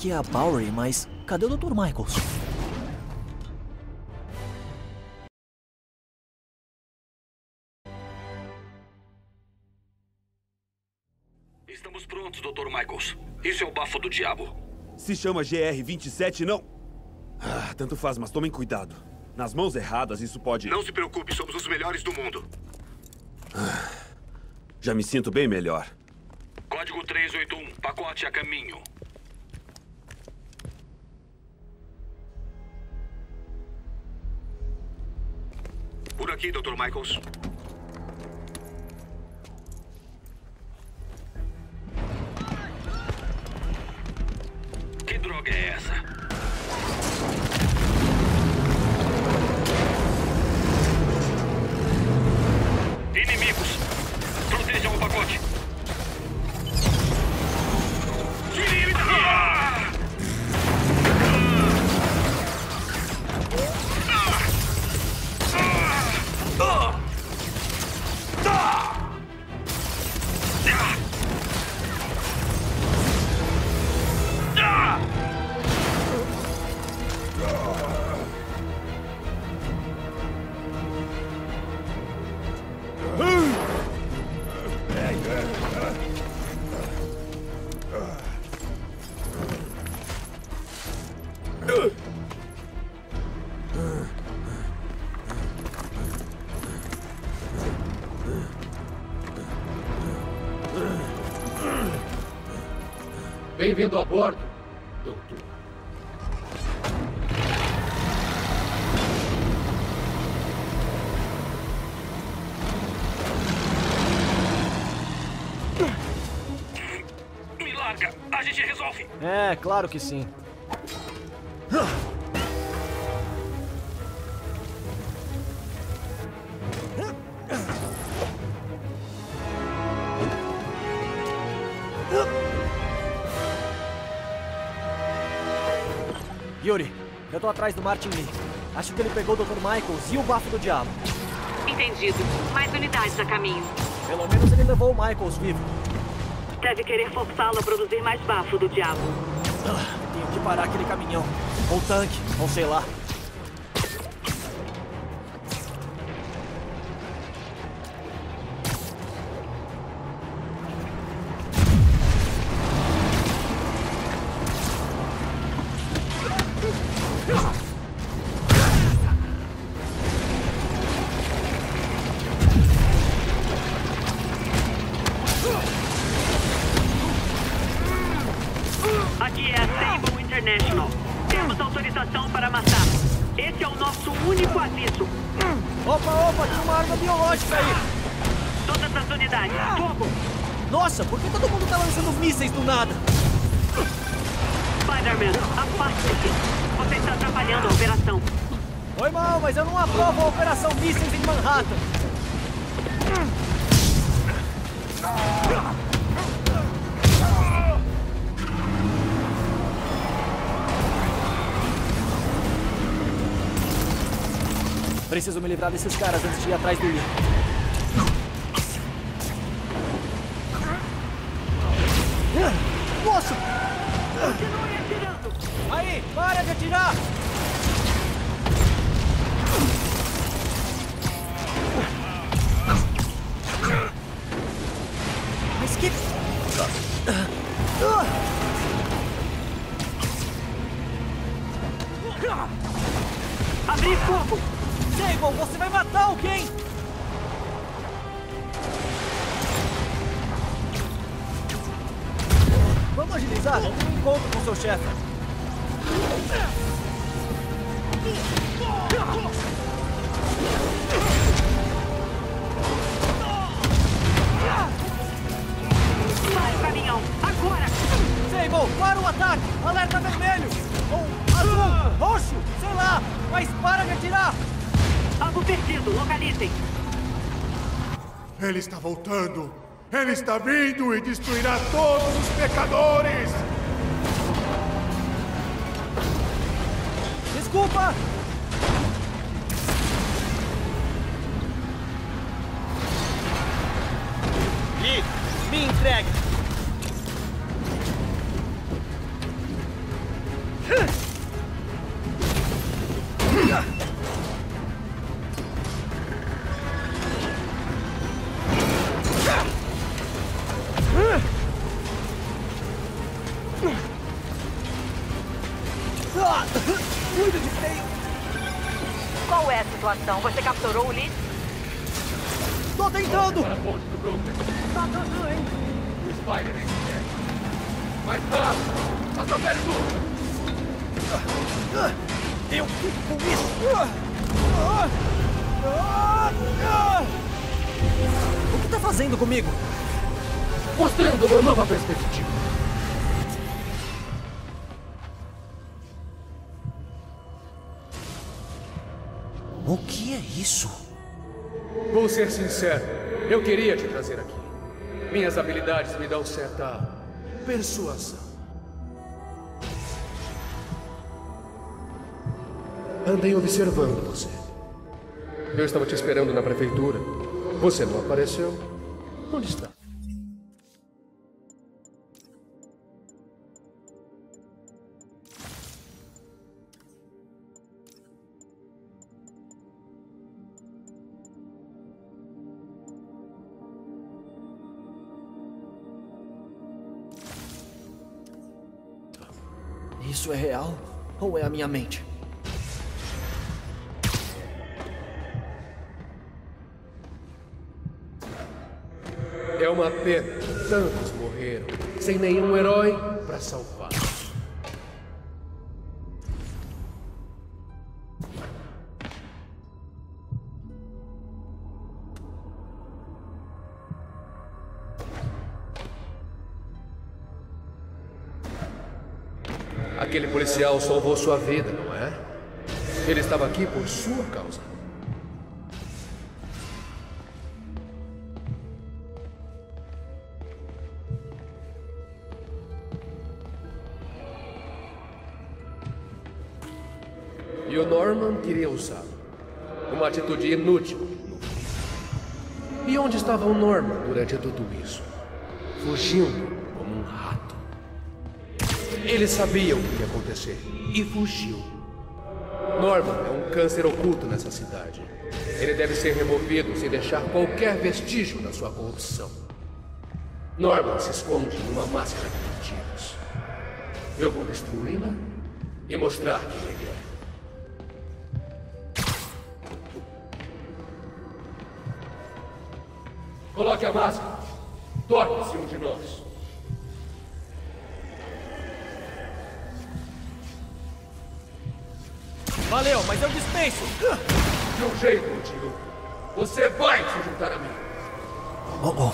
aqui é a Bowery, mas cadê o Dr. Michaels? Estamos prontos, Dr. Michaels. Isso é o bafo do diabo. Se chama GR-27, não? Tanto faz, mas tomem cuidado. Nas mãos erradas, isso pode... Não se preocupe, somos os melhores do mundo. Já me sinto bem melhor. Código 381, pacote a caminho. Por aqui, Dr. Michaels. Que droga é essa? Inimigos! Protejam o pacote! Tire ele daqui! Bem-vindo a bordo, doutor. Me larga! A gente resolve! É, claro que sim. Yuri, eu tô atrás do Martin Lee. Acho que ele pegou o Dr. Michaels e o bafo do diabo. Entendido. Mais unidades a caminho. Pelo menos ele levou o Michaels vivo. Deve querer forçá-lo a produzir mais bafo do diabo. Tenho que parar aquele caminhão. Ou tanque, ou sei lá. Aqui é a Sable International. Temos autorização para matar. Esse é o nosso único aviso. Opa, tem uma arma biológica aí! Todas as unidades, fogo! Nossa, por que todo mundo tá lançando mísseis do nada? Spider-Man, afaste-se. Você está atrapalhando a operação. Foi mal, mas eu não aprovo a Operação Mísseis em Manhattan. Preciso me livrar desses caras antes de ir atrás do Lee. Nossa! Continue atirando! Aí, para de atirar! Mas que... Abrir fogo! Sable, você vai matar alguém! Vamos agilizar? Eu tenho um encontro com seu chefe. Para o caminhão! Agora! Sable, para o ataque! Alerta vermelho! Ou azul, roxo, sei lá! Mas para de atirar! Alvo perdido, localizem! Ele está voltando! Ele está vindo e destruirá todos os pecadores! Desculpa! Lee, me entregue! Cuida de freio! Qual é a situação? Você capturou o Lee? Tô tentando! Para a ponte do Brooklyn. Tá dando, hein? O Spider nem se mexe. Mais rápido! Atropele tudo! Eu fico com isso! O que tá fazendo comigo? Mostrando uma nova perspectiva. O que é isso? Vou ser sincero, eu queria te trazer aqui. Minhas habilidades me dão certa persuasão. Andei observando você. Eu estava te esperando na prefeitura. Você não apareceu. Onde está? Isso é real ou é a minha mente? É uma pena. Tantos morreram, sem nenhum herói para salvar. Aquele policial salvou sua vida, não é? Ele estava aqui por sua causa. E o Norman queria usá-lo. Uma atitude inútil. E onde estava o Norman durante tudo isso? Fugindo como um rato. Ele sabia o que ia acontecer e fugiu. Norman é um câncer oculto nessa cidade. Ele deve ser removido sem deixar qualquer vestígio da sua corrupção. Norman se esconde numa máscara de mentiras. Eu vou destruí-la e mostrar quem ele é. Coloque a máscara. Torne-se um de nós. Valeu, mas eu dispenso! De um jeito, tio. Você vai se juntar a mim. Oh.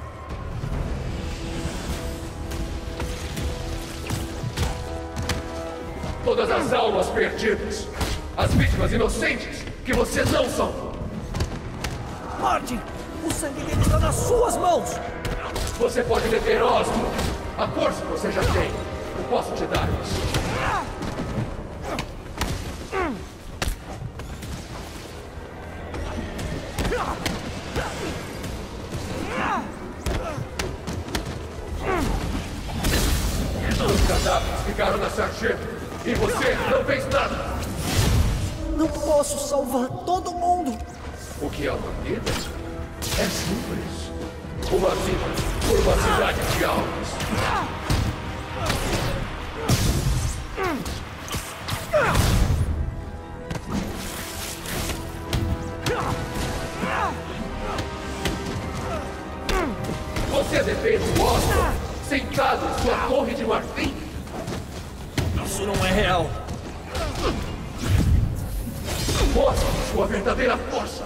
Todas as almas perdidas. As vítimas inocentes que você não salvou. Martin, o sangue dele está nas suas mãos! Você pode deter Osmo. A força você já tem. Eu posso te dar isso. Os cadáveres ficaram na sarjeta e você não fez nada. Não posso salvar todo mundo! O que é uma vida? É simples. Uma vida por uma cidade de almas. Você defende o Osmo sentado em sua torre de marfim? Isso não é real! Mostre sua verdadeira força!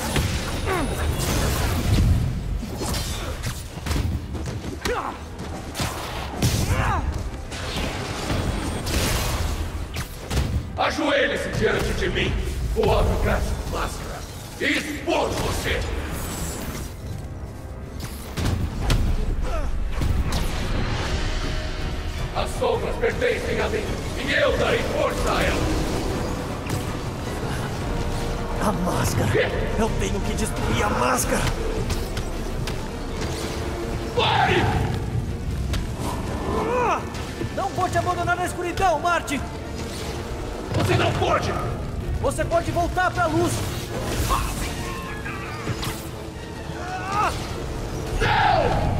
Ajoelhe-se diante de mim! Vou arrancar essa máscara e expor você! As sombras pertencem a mim e eu darei força a elas! A máscara! Eu tenho que destruir a máscara! Pare! Não vou te abandonar na escuridão, Marty! Você não pode! Você pode voltar pra luz! Não!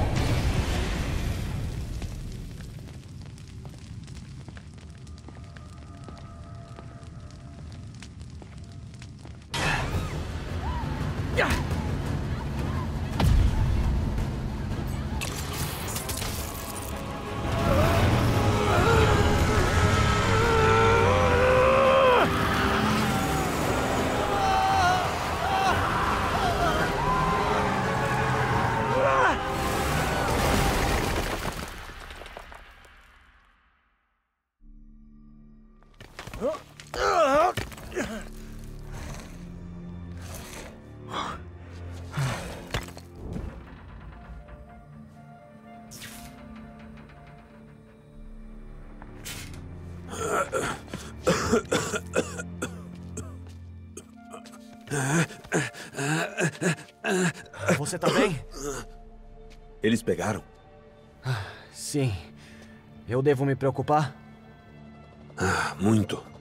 Você tá bem? Eles pegaram? Sim. Eu devo me preocupar? Muito.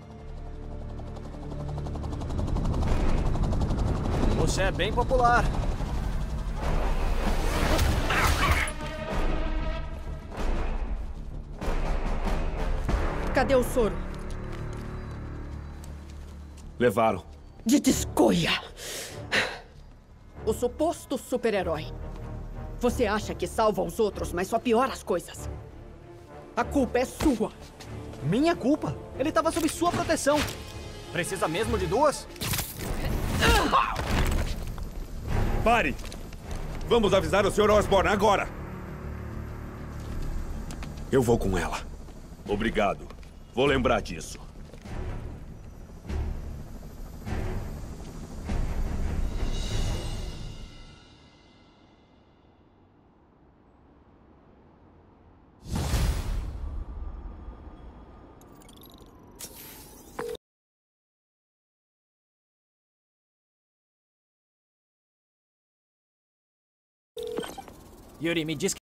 Você é bem popular. Cadê o soro? Levaram. De descoia! O suposto super-herói. Você acha que salva os outros, mas só piora as coisas. A culpa é sua. Minha culpa? Ele estava sob sua proteção. Precisa mesmo de duas? Pare! Vamos avisar o Sr. Osborn agora! Eu vou com ela. Obrigado. Vou lembrar disso. Yuri, me diz que